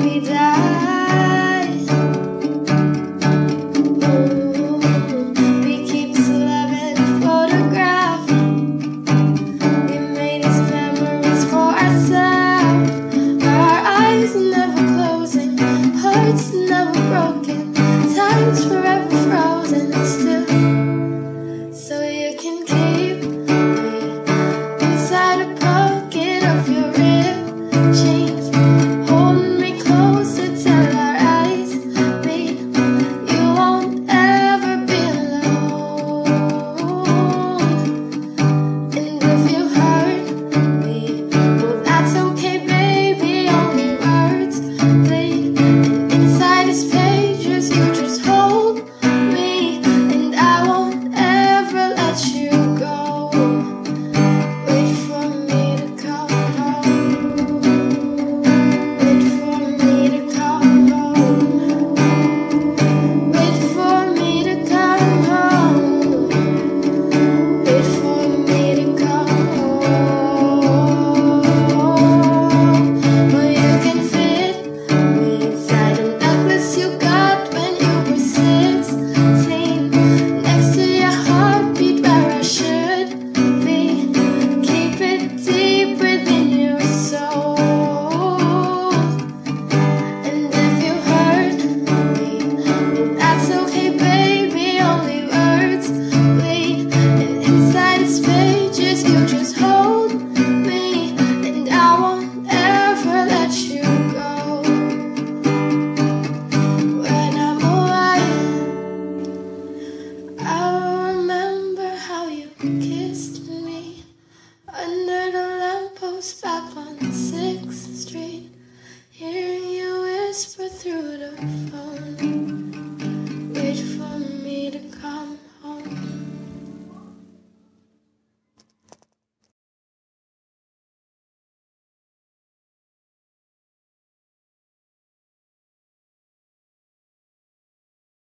we die. Ooh, we keep this love in a photograph. We made these memories for ourselves. Our eyes never closing, hearts never broken, time's forever frozen still. So you can keep me inside a pocket of your rib jeans, holding me closer till our eyes meet. You won't ever be alone. And if you hurt me, well that's okay baby, only words bleed. Inside these pages you just hold me, and I won't ever let you go. Wait for me to come home. Wait for me to come home. Wait for me to come home. Wait for me to come home. Well, you can fit me inside a necklace you got when you were 16, next to your heartbeat where I should be. Keep it deep within your soul. And if you hurt me, well that's okay baby, only words bleed. And inside these pages you just hold me, and I won't ever let you go. When I'm away, I'll remember how you kissed me under the lamppost back on 6th Street, hearing you whisper through the